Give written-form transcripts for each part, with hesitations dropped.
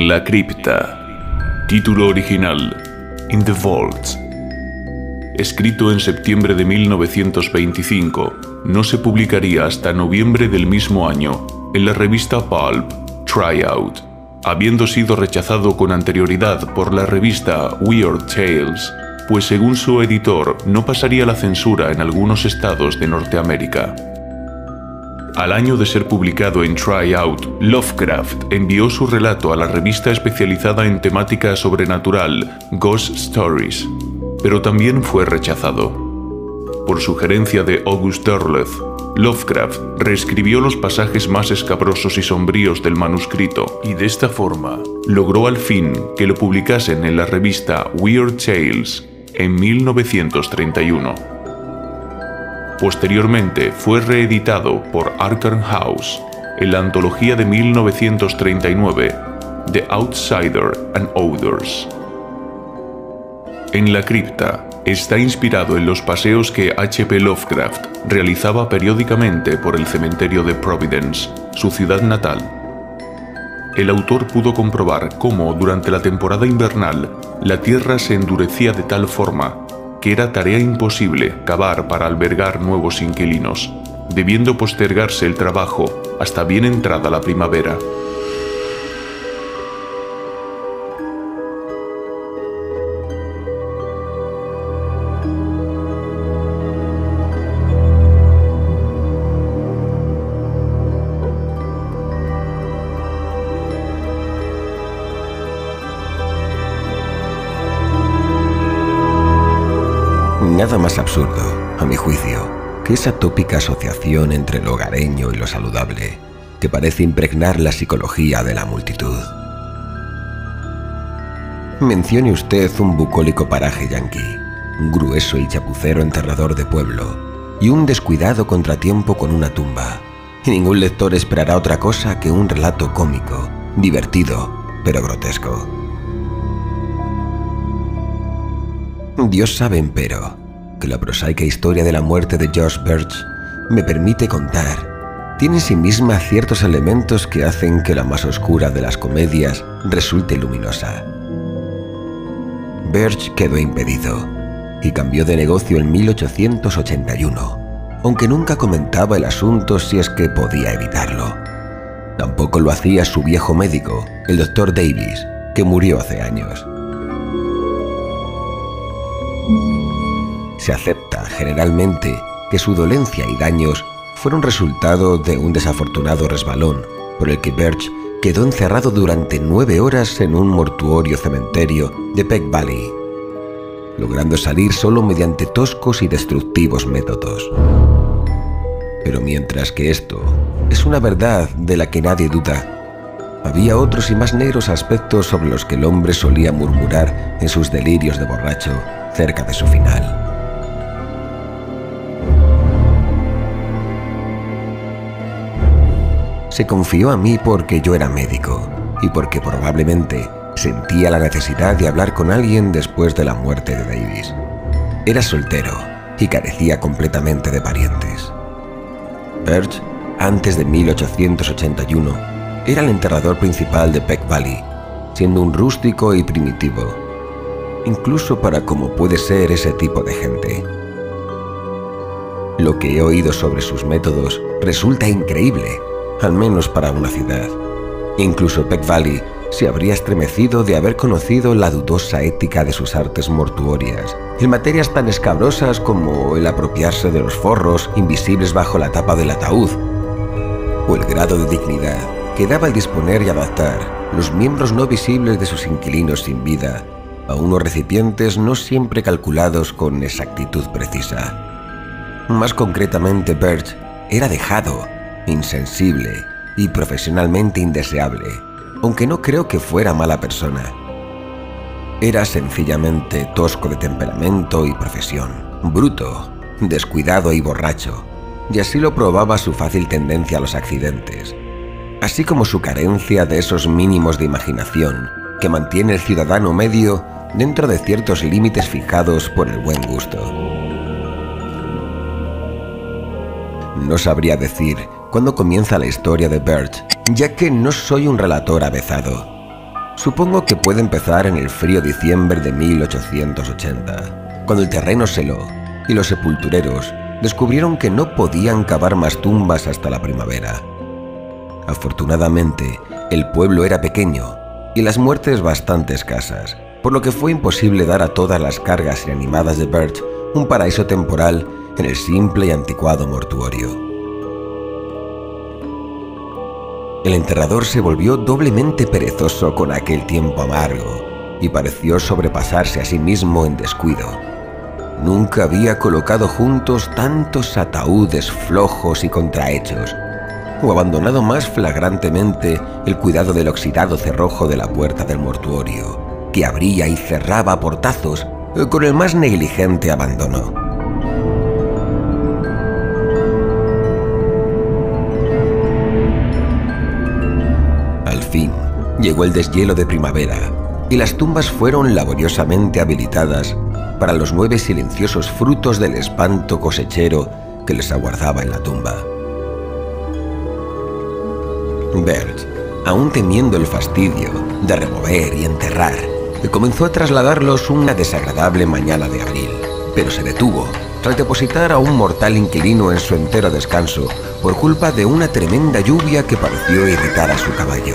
En la cripta. Título original: In the Vault. Escrito en septiembre de 1925, no se publicaría hasta noviembre del mismo año en la revista Pulp, Tryout, habiendo sido rechazado con anterioridad por la revista Weird Tales, pues según su editor no pasaría la censura en algunos estados de Norteamérica. Al año de ser publicado en Tryout, Lovecraft envió su relato a la revista especializada en temática sobrenatural Ghost Stories, pero también fue rechazado. Por sugerencia de August Derleth, Lovecraft reescribió los pasajes más escabrosos y sombríos del manuscrito y de esta forma logró al fin que lo publicasen en la revista Weird Tales en 1931. Posteriormente fue reeditado por Arkham House en la antología de 1939, The Outsider and Others. En la cripta está inspirado en los paseos que H.P. Lovecraft realizaba periódicamente por el cementerio de Providence, su ciudad natal. El autor pudo comprobar cómo durante la temporada invernal la tierra se endurecía de tal forma que era tarea imposible cavar para albergar nuevos inquilinos, debiendo postergarse el trabajo hasta bien entrada la primavera. Nada más absurdo, a mi juicio, que esa tópica asociación entre lo hogareño y lo saludable, que parece impregnar la psicología de la multitud. Mencione usted un bucólico paraje yanqui, un grueso y chapucero enterrador de pueblo, y un descuidado contratiempo con una tumba, y ningún lector esperará otra cosa que un relato cómico, divertido, pero grotesco. Dios sabe, empero, que la prosaica historia de la muerte de George Birch me permite contar tiene en sí misma ciertos elementos que hacen que la más oscura de las comedias resulte luminosa. Birch quedó impedido y cambió de negocio en 1881, aunque nunca comentaba el asunto si es que podía evitarlo. Tampoco lo hacía su viejo médico, el Dr. Davis, que murió hace años. Se acepta generalmente que su dolencia y daños fueron resultado de un desafortunado resbalón por el que Birch quedó encerrado durante 9 horas en un mortuorio cementerio de Peck Valley, logrando salir solo mediante toscos y destructivos métodos. Pero mientras que esto es una verdad de la que nadie duda, había otros y más negros aspectos sobre los que el hombre solía murmurar en sus delirios de borracho cerca de su final. Se confió a mí porque yo era médico y porque probablemente sentía la necesidad de hablar con alguien después de la muerte de Davis. Era soltero y carecía completamente de parientes. Birch, antes de 1881, era el enterrador principal de Peck Valley, siendo un rústico y primitivo, incluso para como puede ser ese tipo de gente. Lo que he oído sobre sus métodos resulta increíble, al menos para una ciudad. Incluso Peck Valley se habría estremecido de haber conocido la dudosa ética de sus artes mortuorias, en materias tan escabrosas como el apropiarse de los forros invisibles bajo la tapa del ataúd, o el grado de dignidad que daba el disponer y adaptar los miembros no visibles de sus inquilinos sin vida a unos recipientes no siempre calculados con exactitud precisa. Más concretamente, Birch era dejado, insensible y profesionalmente indeseable, aunque no creo que fuera mala persona. Era sencillamente tosco de temperamento y profesión, bruto, descuidado y borracho, y así lo probaba su fácil tendencia a los accidentes, así como su carencia de esos mínimos de imaginación que mantiene el ciudadano medio dentro de ciertos límites fijados por el buen gusto. No sabría decir cuándo comienza la historia de Birch, ya que no soy un relator avezado. Supongo que puede empezar en el frío diciembre de 1880, cuando el terreno se heló y los sepultureros descubrieron que no podían cavar más tumbas hasta la primavera. Afortunadamente, el pueblo era pequeño y las muertes bastante escasas, por lo que fue imposible dar a todas las cargas inanimadas de Birch un paraíso temporal en el simple y anticuado mortuorio. El enterrador se volvió doblemente perezoso con aquel tiempo amargo y pareció sobrepasarse a sí mismo en descuido. Nunca había colocado juntos tantos ataúdes flojos y contrahechos, o abandonado más flagrantemente el cuidado del oxidado cerrojo de la puerta del mortuorio, que abría y cerraba a portazos con el más negligente abandono. Al fin, llegó el deshielo de primavera y las tumbas fueron laboriosamente habilitadas para los 9 silenciosos frutos del espanto cosechero que les aguardaba en la tumba. Birch, aún temiendo el fastidio de remover y enterrar, comenzó a trasladarlos una desagradable mañana de abril, pero se detuvo tras depositar a un mortal inquilino en su entero descanso por culpa de una tremenda lluvia que pareció irritar a su caballo.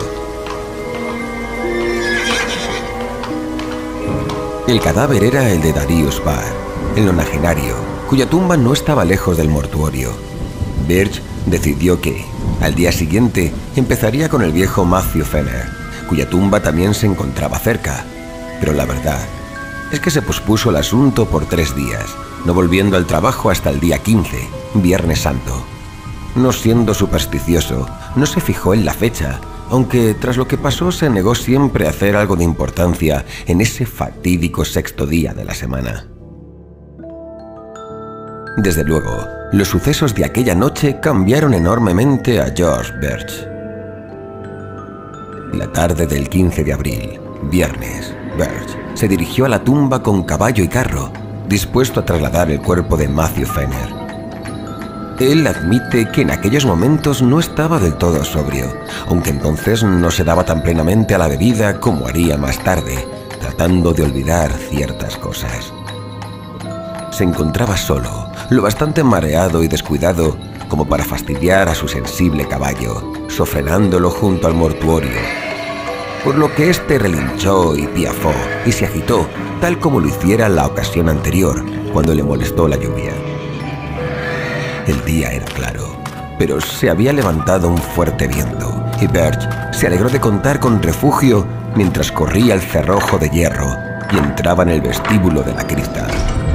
El cadáver era el de Darius Barr, el nonagenario, cuya tumba no estaba lejos del mortuorio. Birch decidió que, al día siguiente, empezaría con el viejo Matthew Fenner, cuya tumba también se encontraba cerca. Pero la verdad es que se pospuso el asunto por 3 días, no volviendo al trabajo hasta el día 15, Viernes Santo. No siendo supersticioso, no se fijó en la fecha, aunque tras lo que pasó se negó siempre a hacer algo de importancia en ese fatídico 6º día de la semana. Desde luego, los sucesos de aquella noche cambiaron enormemente a George Birch. La tarde del 15 de abril, viernes, Birch se dirigió a la tumba con caballo y carro, dispuesto a trasladar el cuerpo de Matthew Fenner. Él admite que en aquellos momentos no estaba del todo sobrio, aunque entonces no se daba tan plenamente a la bebida como haría más tarde, tratando de olvidar ciertas cosas. Se encontraba solo, lo bastante mareado y descuidado como para fastidiar a su sensible caballo, sofrenándolo junto al mortuorio, por lo que éste relinchó y piafó y se agitó, tal como lo hiciera la ocasión anterior, cuando le molestó la lluvia. El día era claro, pero se había levantado un fuerte viento y Birch se alegró de contar con refugio mientras corría el cerrojo de hierro y entraba en el vestíbulo de la cripta.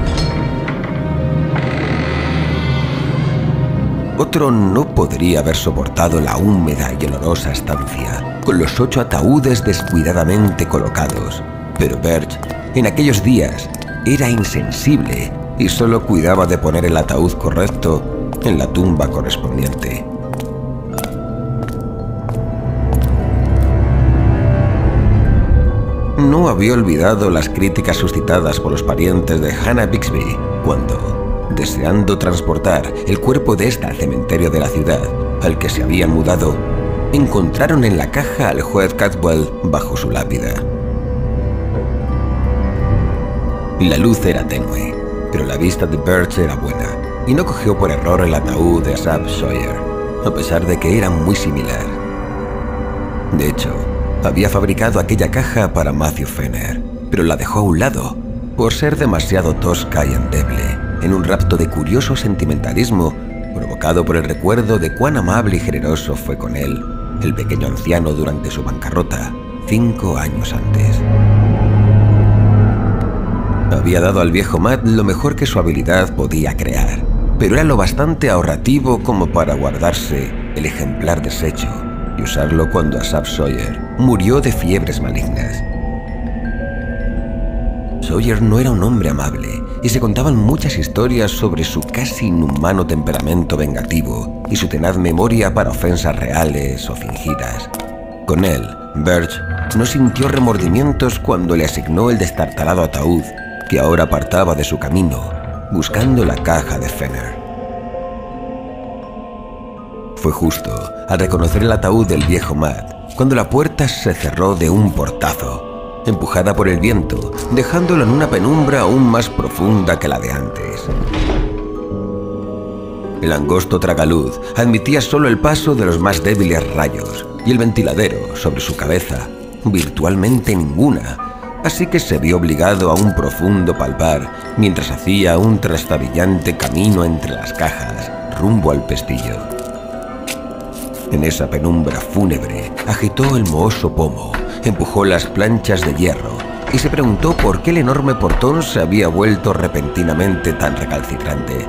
Otro no podría haber soportado la húmeda y olorosa estancia, con los 8 ataúdes descuidadamente colocados, pero Birch, en aquellos días, era insensible y solo cuidaba de poner el ataúd correcto en la tumba correspondiente. No había olvidado las críticas suscitadas por los parientes de Hannah Bixby cuando, deseando transportar el cuerpo de esta al cementerio de la ciudad al que se habían mudado, encontraron en la caja al juez Cadwell bajo su lápida. La luz era tenue, pero la vista de Birch era buena y no cogió por error el ataúd de Asaph Sawyer, a pesar de que era muy similar. De hecho, había fabricado aquella caja para Matthew Fenner, pero la dejó a un lado por ser demasiado tosca y endeble, en un rapto de curioso sentimentalismo provocado por el recuerdo de cuán amable y generoso fue con él el pequeño anciano durante su bancarrota 5 años antes. Había dado al viejo Matt lo mejor que su habilidad podía crear, pero era lo bastante ahorrativo como para guardarse el ejemplar deshecho y usarlo cuando Asaph Sawyer murió de fiebres malignas. Sawyer no era un hombre amable y se contaban muchas historias sobre su casi inhumano temperamento vengativo y su tenaz memoria para ofensas reales o fingidas. Con él, Birch no sintió remordimientos cuando le asignó el destartalado ataúd que ahora apartaba de su camino, buscando la caja de Fenner. Fue justo al reconocer el ataúd del viejo Matt cuando la puerta se cerró de un portazo, empujada por el viento, dejándolo en una penumbra aún más profunda que la de antes. El angosto tragaluz admitía solo el paso de los más débiles rayos y el ventiladero sobre su cabeza, virtualmente ninguna, así que se vio obligado a un profundo palpar mientras hacía un trastabillante camino entre las cajas rumbo al pestillo. En esa penumbra fúnebre agitó el mohoso pomo, empujó las planchas de hierro y se preguntó por qué el enorme portón se había vuelto repentinamente tan recalcitrante.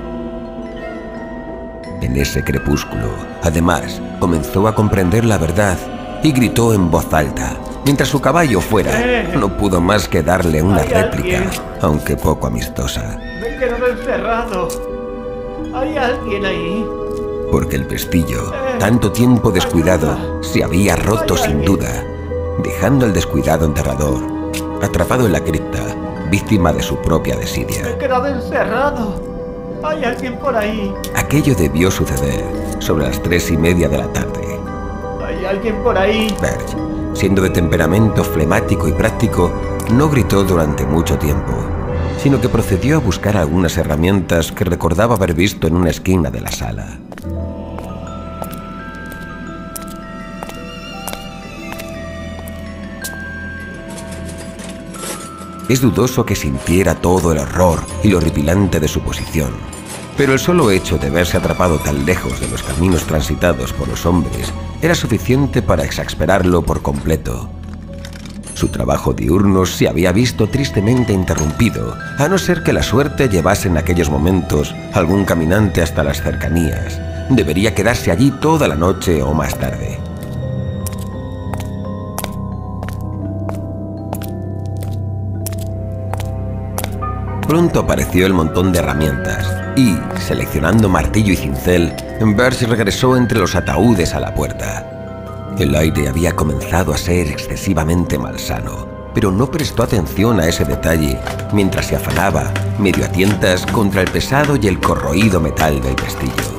En ese crepúsculo, además, comenzó a comprender la verdad y gritó en voz alta. Mientras su caballo fuera, no pudo más que darle una réplica, aunque poco amistosa. Me he quedado encerrado. ¿Hay alguien ahí? Porque el pestillo, tanto tiempo descuidado, se había roto sin duda, dejando al descuidado enterrador, atrapado en la cripta, víctima de su propia desidia. Me he quedado encerrado. ¿Hay alguien por ahí? Aquello debió suceder sobre las 3:30 de la tarde. ¿Hay alguien por ahí? Birch, siendo de temperamento flemático y práctico, no gritó durante mucho tiempo, sino que procedió a buscar algunas herramientas que recordaba haber visto en una esquina de la sala. Es dudoso que sintiera todo el horror y lo horripilante de su posición, pero el solo hecho de verse atrapado tan lejos de los caminos transitados por los hombres era suficiente para exasperarlo por completo. Su trabajo diurno se había visto tristemente interrumpido, a no ser que la suerte llevase en aquellos momentos algún caminante hasta las cercanías. Debería quedarse allí toda la noche o más tarde. Pronto apareció el montón de herramientas y, seleccionando martillo y cincel, Birch regresó entre los ataúdes a la puerta. El aire había comenzado a ser excesivamente malsano, pero no prestó atención a ese detalle mientras se afanaba, medio a tientas, contra el pesado y el corroído metal del pestillo.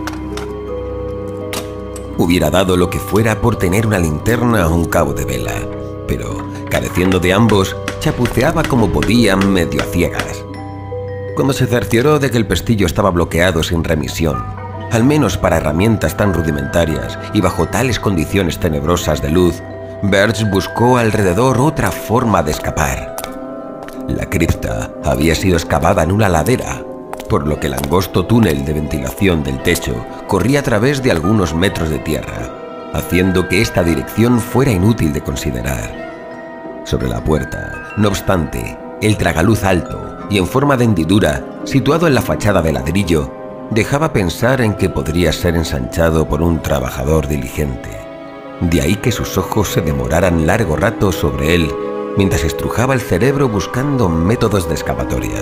Hubiera dado lo que fuera por tener una linterna o un cabo de vela, pero, careciendo de ambos, chapuceaba como podía medio a ciegas. Cuando se cercioró de que el pestillo estaba bloqueado sin remisión, al menos para herramientas tan rudimentarias y bajo tales condiciones tenebrosas de luz, Birch buscó alrededor otra forma de escapar. La cripta había sido excavada en una ladera, por lo que el angosto túnel de ventilación del techo corría a través de algunos metros de tierra, haciendo que esta dirección fuera inútil de considerar. Sobre la puerta, no obstante, el tragaluz alto y en forma de hendidura, situado en la fachada de ladrillo, dejaba pensar en que podría ser ensanchado por un trabajador diligente. De ahí que sus ojos se demoraran largo rato sobre él mientras estrujaba el cerebro buscando métodos de escapatoria.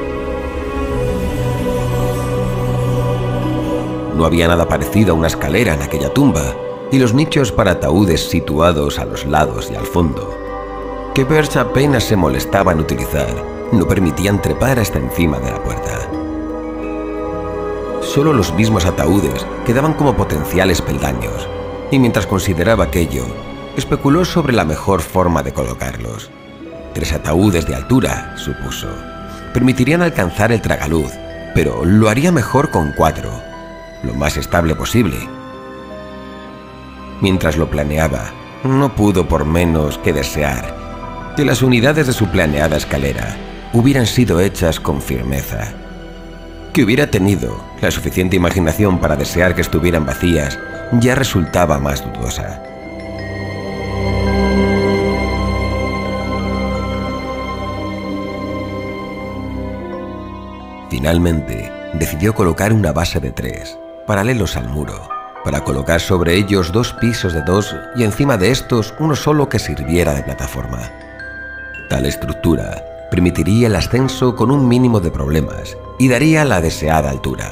No había nada parecido a una escalera en aquella tumba, y los nichos para ataúdes situados a los lados y al fondo, que Birch apenas se molestaba en utilizar, no permitían trepar hasta encima de la puerta. Solo los mismos ataúdes quedaban como potenciales peldaños, y mientras consideraba aquello, especuló sobre la mejor forma de colocarlos. 3 ataúdes de altura, supuso, permitirían alcanzar el tragaluz, pero lo haría mejor con 4, lo más estable posible. Mientras lo planeaba, no pudo por menos que desear que las unidades de su planeada escalera hubieran sido hechas con firmeza. Que hubiera tenido la suficiente imaginación para desear que estuvieran vacías ya resultaba más dudosa. Finalmente, decidió colocar una base de 3, paralelos al muro, para colocar sobre ellos 2 pisos de 2 y encima de estos uno solo que sirviera de plataforma. Tal estructura permitiría el ascenso con un mínimo de problemas y daría la deseada altura.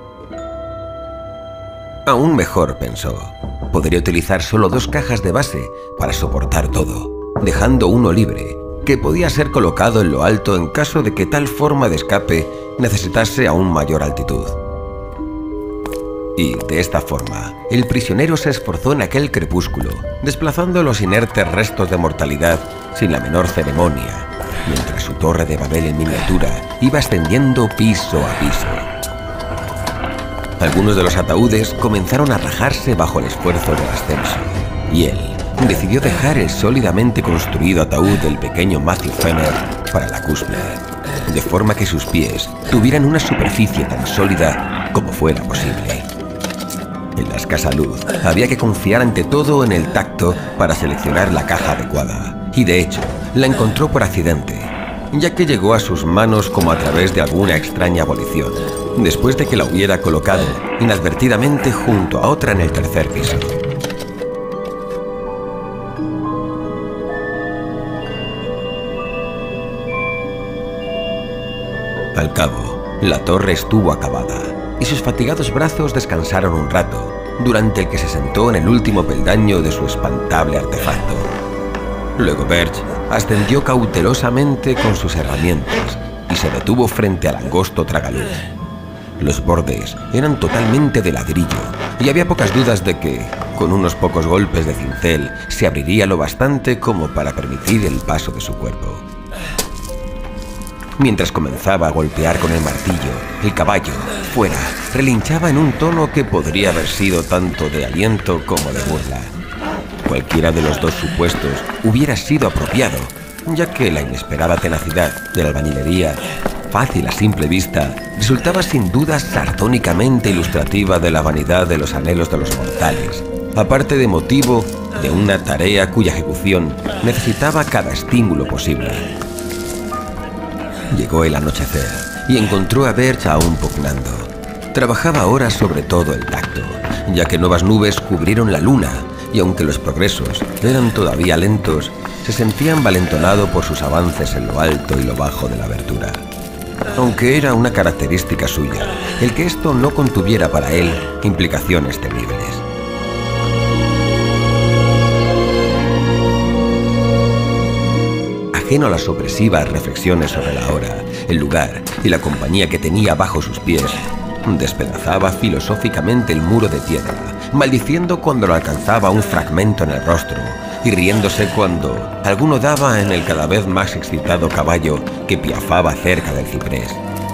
Aún mejor, pensó, podría utilizar solo 2 cajas de base para soportar todo, dejando uno libre, que podía ser colocado en lo alto en caso de que tal forma de escape necesitase aún mayor altitud. Y, de esta forma, el prisionero se esforzó en aquel crepúsculo, desplazando los inertes restos de mortalidad sin la menor ceremonia, mientras su torre de Babel en miniatura iba ascendiendo piso a piso. Algunos de los ataúdes comenzaron a rajarse bajo el esfuerzo del ascenso, y él decidió dejar el sólidamente construido ataúd del pequeño Matthew Fenner para la cúspide, de forma que sus pies tuvieran una superficie tan sólida como fuera posible. En la escasa luz, había que confiar ante todo en el tacto para seleccionar la caja adecuada, y de hecho, la encontró por accidente, ya que llegó a sus manos como a través de alguna extraña abolición, después de que la hubiera colocado inadvertidamente junto a otra en el tercer piso. Al cabo, la torre estuvo acabada, y sus fatigados brazos descansaron un rato, durante el que se sentó en el último peldaño de su espantable artefacto. Luego Birch ascendió cautelosamente con sus herramientas y se detuvo frente al angosto tragaluz. Los bordes eran totalmente de ladrillo, y había pocas dudas de que, con unos pocos golpes de cincel, se abriría lo bastante como para permitir el paso de su cuerpo. Mientras comenzaba a golpear con el martillo, el caballo, fuera, relinchaba en un tono que podría haber sido tanto de aliento como de burla. Cualquiera de los dos supuestos hubiera sido apropiado, ya que la inesperada tenacidad de la albañilería, fácil a simple vista, resultaba sin duda sardónicamente ilustrativa de la vanidad de los anhelos de los mortales, aparte de motivo de una tarea cuya ejecución necesitaba cada estímulo posible. Llegó el anochecer y encontró a Birch aún pugnando. Trabajaba ahora sobre todo el tacto, ya que nuevas nubes cubrieron la luna, y aunque los progresos eran todavía lentos, se sentía envalentonado por sus avances en lo alto y lo bajo de la abertura. Aunque era una característica suya, el que esto no contuviera para él implicaciones temibles. Ajeno a las opresivas reflexiones sobre la hora, el lugar y la compañía que tenía bajo sus pies, despedazaba filosóficamente el muro de piedra, maldiciendo cuando lo alcanzaba un fragmento en el rostro y riéndose cuando alguno daba en el cada vez más excitado caballo que piafaba cerca del ciprés.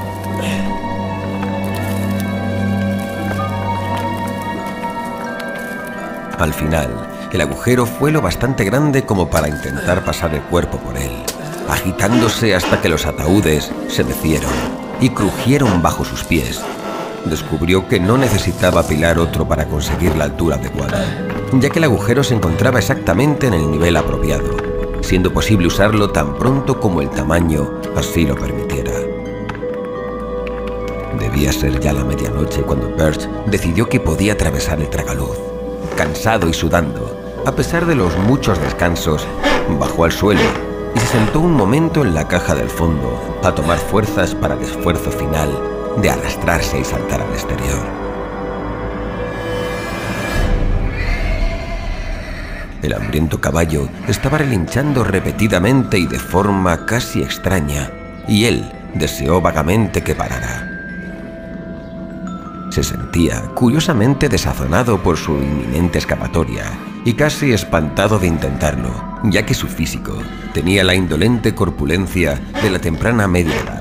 Al final, el agujero fue lo bastante grande como para intentar pasar el cuerpo por él, agitándose hasta que los ataúdes se mecieron y crujieron bajo sus pies. Descubrió que no necesitaba apilar otro para conseguir la altura adecuada, ya que el agujero se encontraba exactamente en el nivel apropiado, siendo posible usarlo tan pronto como el tamaño así lo permitiera. Debía ser ya la medianoche cuando Birch decidió que podía atravesar el tragaluz. Cansado y sudando, a pesar de los muchos descansos, bajó al suelo y se sentó un momento en la caja del fondo a tomar fuerzas para el esfuerzo final de arrastrarse y saltar al exterior. El hambriento caballo estaba relinchando repetidamente y de forma casi extraña, y él deseó vagamente que parara. Se sentía curiosamente desazonado por su inminente escapatoria y casi espantado de intentarlo, ya que su físico tenía la indolente corpulencia de la temprana media edad.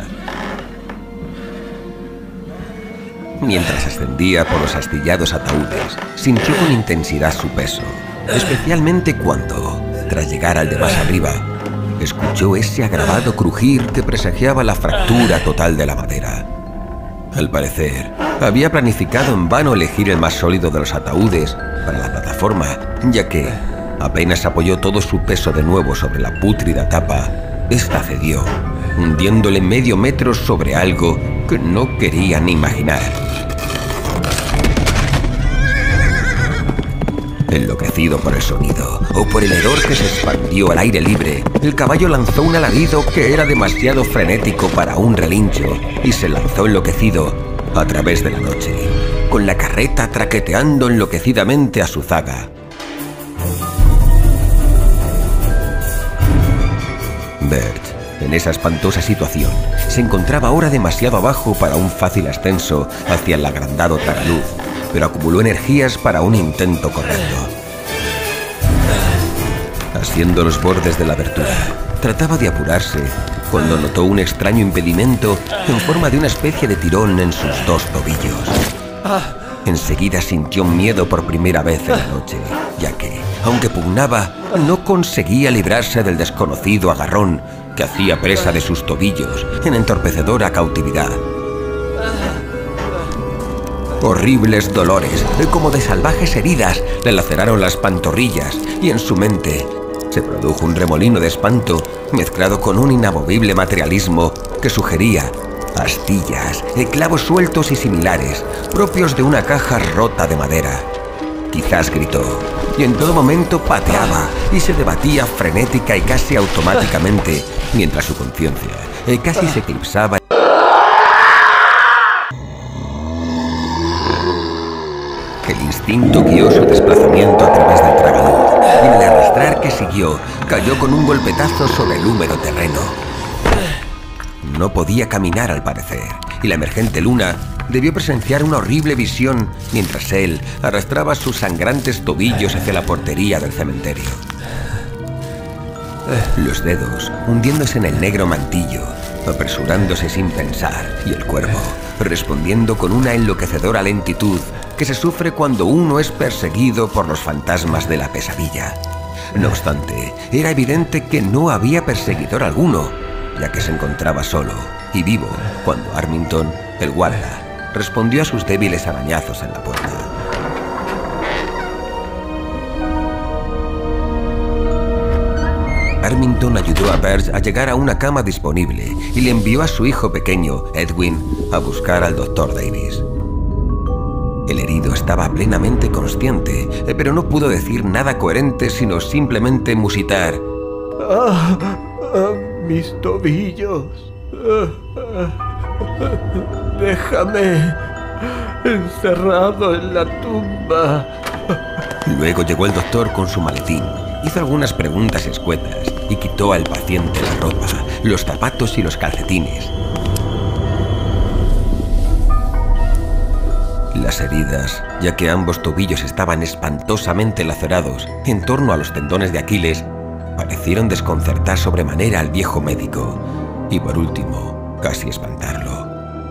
Mientras ascendía por los astillados ataúdes, sintió con intensidad su peso, especialmente cuando, tras llegar al de más arriba, escuchó ese agravado crujir que presagiaba la fractura total de la madera. Al parecer, había planificado en vano elegir el más sólido de los ataúdes para la plataforma, ya que, apenas apoyó todo su peso de nuevo sobre la pútrida tapa, esta cedió, hundiéndole medio metro sobre algo que no quería ni imaginar. Enloquecido por el sonido o por el hedor que se expandió al aire libre, el caballo lanzó un alarido que era demasiado frenético para un relincho y se lanzó enloquecido a través de la noche, con la carreta traqueteando enloquecidamente a su zaga. Birch, en esa espantosa situación, se encontraba ahora demasiado abajo para un fácil ascenso hacia el agrandado tragaluz, pero acumuló energías para un intento correcto. Asiendo los bordes de la abertura, trataba de apurarse cuando notó un extraño impedimento en forma de una especie de tirón en sus dos tobillos. Enseguida sintió miedo por primera vez en la noche, ya que, aunque pugnaba, no conseguía librarse del desconocido agarrón que hacía presa de sus tobillos en entorpecedora cautividad. Horribles dolores, como de salvajes heridas, le laceraron las pantorrillas y en su mente se produjo un remolino de espanto mezclado con un inamovible materialismo que sugería astillas, clavos sueltos y similares, propios de una caja rota de madera. Quizás gritó, y en todo momento pateaba y se debatía frenética y casi automáticamente, mientras su conciencia casi se eclipsaba. El instinto guió su desplazamiento a través del tragaluz, y en el arrastrar que siguió, cayó con un golpetazo sobre el húmedo terreno. No podía caminar al parecer, y la emergente luna debió presenciar una horrible visión mientras él arrastraba sus sangrantes tobillos hacia la portería del cementerio. Los dedos hundiéndose en el negro mantillo, apresurándose sin pensar, y el cuerpo respondiendo con una enloquecedora lentitud que se sufre cuando uno es perseguido por los fantasmas de la pesadilla. No obstante, era evidente que no había perseguidor alguno, ya que se encontraba solo y vivo cuando Armington, el guarda, respondió a sus débiles arañazos en la puerta. Armington ayudó a Birch a llegar a una cama disponible y le envió a su hijo pequeño, Edwin, a buscar al Dr. Davis. El herido estaba plenamente consciente, pero no pudo decir nada coherente sino simplemente musitar. Mis tobillos. Déjame encerrado en la tumba. Luego llegó el doctor con su maletín, hizo algunas preguntas escuetas y quitó al paciente la ropa, los zapatos y los calcetines. Las heridas, ya que ambos tobillos estaban espantosamente lacerados en torno a los tendones de Aquiles, parecieron desconcertar sobremanera al viejo médico y, por último, casi espantarlo.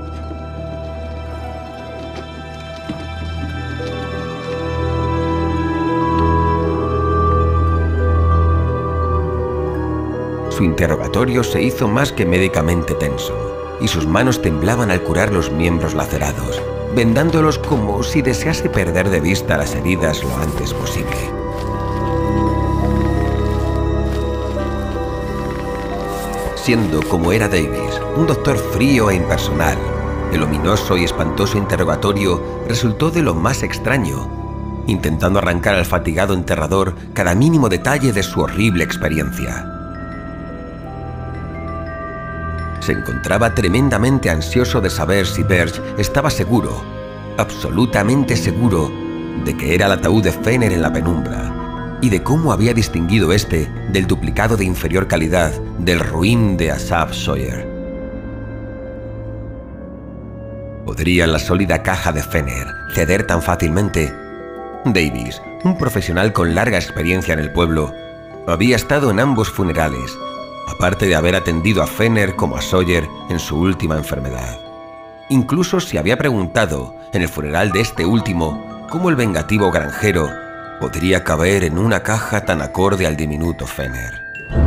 Su interrogatorio se hizo más que médicamente tenso, y sus manos temblaban al curar los miembros lacerados, vendándolos como si desease perder de vista las heridas lo antes posible. Siendo como era Davis, un doctor frío e impersonal, el ominoso y espantoso interrogatorio resultó de lo más extraño, intentando arrancar al fatigado enterrador cada mínimo detalle de su horrible experiencia. Se encontraba tremendamente ansioso de saber si Birch estaba seguro, absolutamente seguro, de que era el ataúd de Fenner en la penumbra, y de cómo había distinguido este del duplicado de inferior calidad del ruin de Asaph Sawyer. ¿Podría la sólida caja de Fenner ceder tan fácilmente? Davis, un profesional con larga experiencia en el pueblo, había estado en ambos funerales, aparte de haber atendido a Fenner como a Sawyer en su última enfermedad. Incluso se había preguntado, en el funeral de este último, cómo el vengativo granjero podría caber en una caja tan acorde al diminuto Fenner.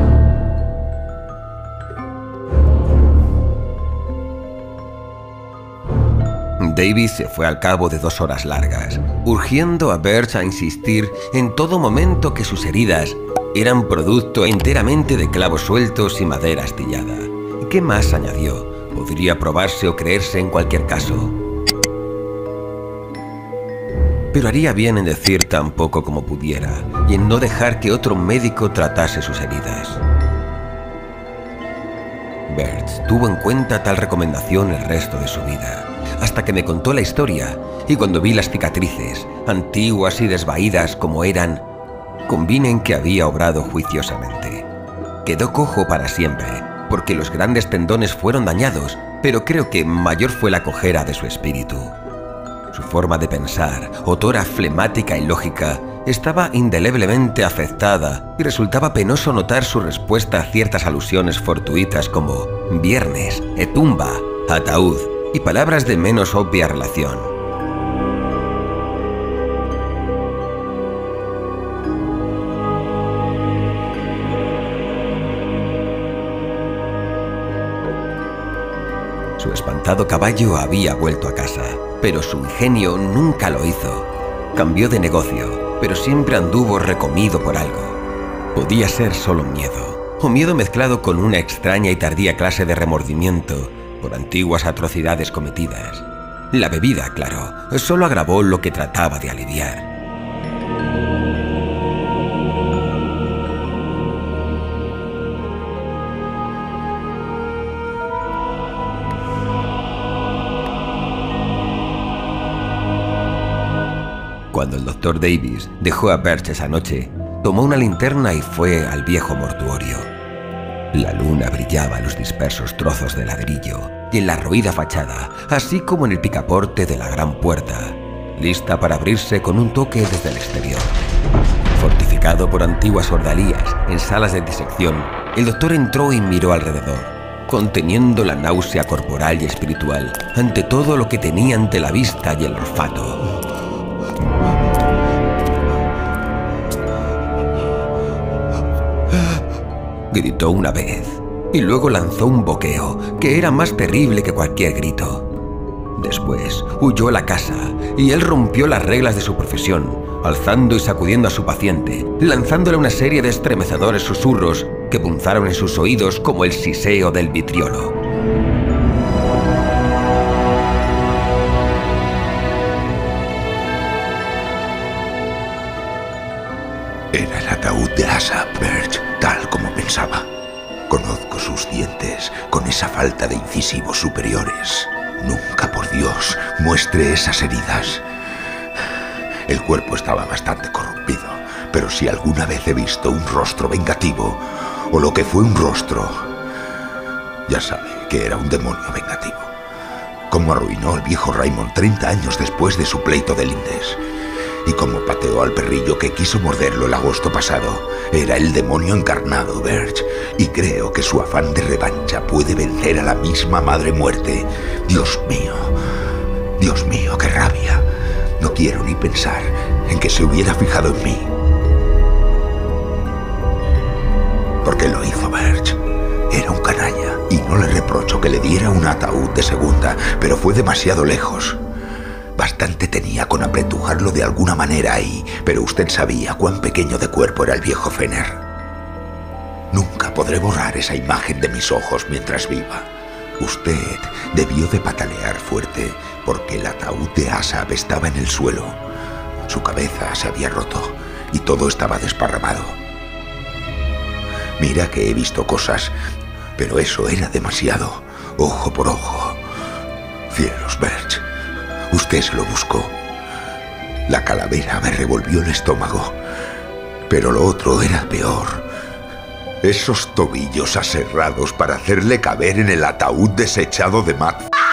Davis se fue al cabo de 2 horas largas, urgiendo a Birch a insistir en todo momento que sus heridas eran producto enteramente de clavos sueltos y madera astillada. ¿Qué más añadió? Podría probarse o creerse en cualquier caso. Pero haría bien en decir tan poco como pudiera y en no dejar que otro médico tratase sus heridas. Birch tuvo en cuenta tal recomendación el resto de su vida, hasta que me contó la historia, y cuando vi las cicatrices, antiguas y desvaídas como eran, convine en que había obrado juiciosamente. Quedó cojo para siempre, porque los grandes tendones fueron dañados, pero creo que mayor fue la cojera de su espíritu. Su forma de pensar, otrora flemática y lógica, estaba indeleblemente afectada y resultaba penoso notar su respuesta a ciertas alusiones fortuitas como viernes, tumba, ataúd y palabras de menos obvia relación. Su espantado caballo había vuelto a casa, pero su ingenio nunca lo hizo. Cambió de negocio, pero siempre anduvo recomido por algo. Podía ser solo miedo, o miedo mezclado con una extraña y tardía clase de remordimiento por antiguas atrocidades cometidas. La bebida, claro, solo agravó lo que trataba de aliviar. Cuando el Dr. Davis dejó a Birch esa noche, tomó una linterna y fue al viejo mortuorio. La luna brillaba en los dispersos trozos de ladrillo y en la roída fachada, así como en el picaporte de la gran puerta, lista para abrirse con un toque desde el exterior. Fortificado por antiguas ordalías en salas de disección, el doctor entró y miró alrededor, conteniendo la náusea corporal y espiritual ante todo lo que tenía ante la vista y el olfato. Gritó una vez y luego lanzó un boqueo que era más terrible que cualquier grito. Después huyó a la casa y él rompió las reglas de su profesión, alzando y sacudiendo a su paciente, lanzándole una serie de estremecedores susurros que punzaron en sus oídos como el siseo del vitriolo. Era el ataúd de Asa, Birch, tal como pensaba. Conozco sus dientes con esa falta de incisivos superiores. Nunca, por Dios, muestre esas heridas. El cuerpo estaba bastante corrompido, pero si alguna vez he visto un rostro vengativo, o lo que fue un rostro, ya sabe que era un demonio vengativo. Cómo arruinó al viejo Raymond 30 años después de su pleito de lindes. Y como pateó al perrillo que quiso morderlo el agosto pasado. Era el demonio encarnado, Birch, y creo que su afán de revancha puede vencer a la misma madre muerte. Dios mío, qué rabia. No quiero ni pensar en que se hubiera fijado en mí. ¿Por qué lo hizo, Birch? Era un canalla, y no le reprocho que le diera un ataúd de segunda, pero fue demasiado lejos. Bastante tenía con apretujarlo de alguna manera ahí, pero usted sabía cuán pequeño de cuerpo era el viejo Fenner. Nunca podré borrar esa imagen de mis ojos mientras viva. Usted debió de patalear fuerte porque el ataúd de Asaph estaba en el suelo. Su cabeza se había roto y todo estaba desparramado. Mira que he visto cosas, pero eso era demasiado. Ojo por ojo. Cielos, Birch. Usted se lo buscó. La calavera me revolvió el estómago. Pero lo otro era peor. Esos tobillos aserrados para hacerle caber en el ataúd desechado de Matt.